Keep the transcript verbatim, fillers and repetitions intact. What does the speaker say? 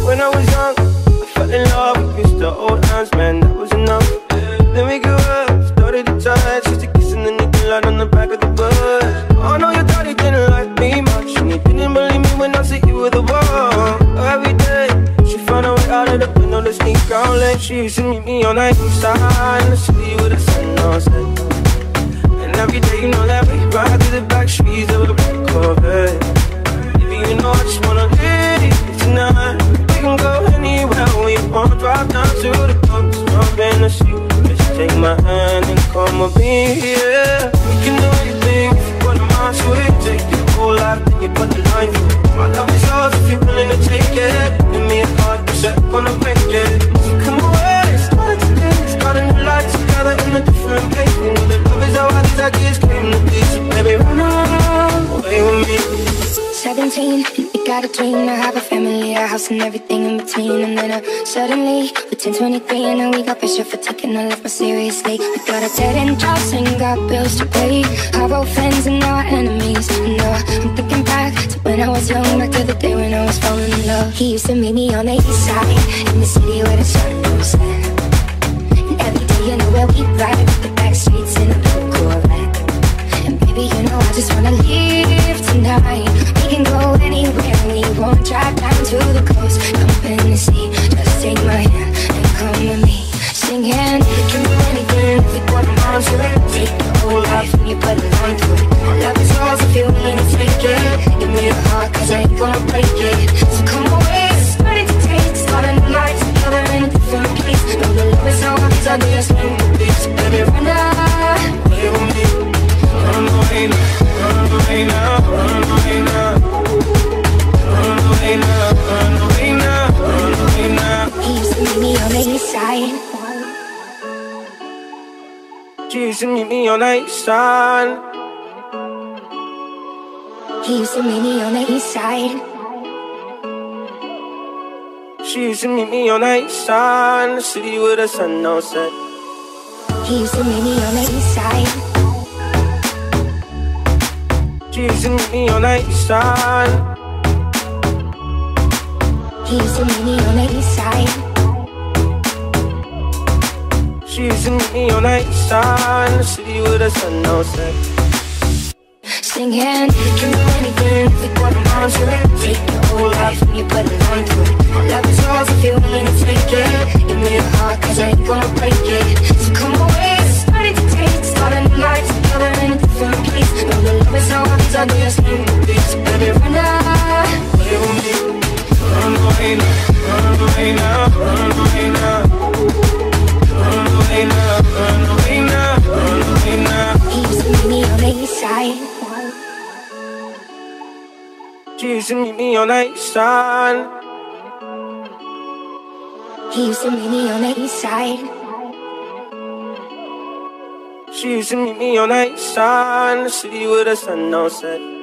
When I was young, I fell in love. We kissed the old hands, man, that was enough. Then we grew up, started to touch. Used to kiss and then you can light on the back of the bus. Oh no, your daddy didn't like me much, and he didn't believe me when I said you were the one. Every day, she found a way out of the window to sneak out late. She used to meet me on the east side in the city with the sun on set. And every day, you know that we ride through the back streets of a black Corvette. Baby, you know I just wanna live tonight. We can go anywhere we want, drive down to the coast, jump in the sea. Just take my hand and come with me, yeah. We can do anything if you put a mind to it. Take your whole life, then you put the line through it. My love is yours if you're willing to take it. Give me a heart, cause I'm gonna break it. So come away, start today. Start a new life together in a different place. You know that love is how all these ideas came to be. So baby, run away with me. Seventeen, you got a dream to have a family, a house and everything in between. And then uh, suddenly, we're ten, twenty-three, and now we got pressure for taking our life more seriously. We got a dead-end jobs and got bills to pay. Our old friends and our enemies. And uh, I'm thinking back to when I was young, back to the day when I was falling in love. He used to meet me on the east side, in the city where the sun goes set. And every day, you know where we ride, the back streets in a blue Corvette. And baby, you know I just wanna live tonight. We can go anywhere we want, drive down to the coast, jump in the sea. Just take my hand and come with me, singing. We can do anything if we put our minds to it. Take your whole life and you put a line through it. Love is yours if you're willing to take it. Give me a heart, cause I ain't gonna break it. So come away, it's ready to take. Start a new life together in a different place. Know the love is how all these ideas came to be. So baby, run away with me. Run away now, run away now, run away now. Run away now, run away now, run away now. He used to meet me on the east side. She used to meet me on the east side. He used to meet me on the east side. She used to meet me on the east side, in the city with the sun on set. He used to meet me on the east side. She used to meet me on the east side. He used to meet me on the east side. She used to meet me on the east side, in the city with the sun on set. Singing, we can do anything if we put our minds to it. Take your whole life and you put a line through it. Love is yours if you're willing to take it. Give me a heart, cause I ain't gonna break it. So come away, it's ready to take. Start a new life together in a different place. Know the love is how all these ideas came to be. So baby, run away with me. Run away now, run away now, run away now. Run away now, run away now, run away now. He used to meet me on the east side. She used to meet me on the east side. He used to meet me on the east side. She used to meet me on the east side, in the city with the sun on set.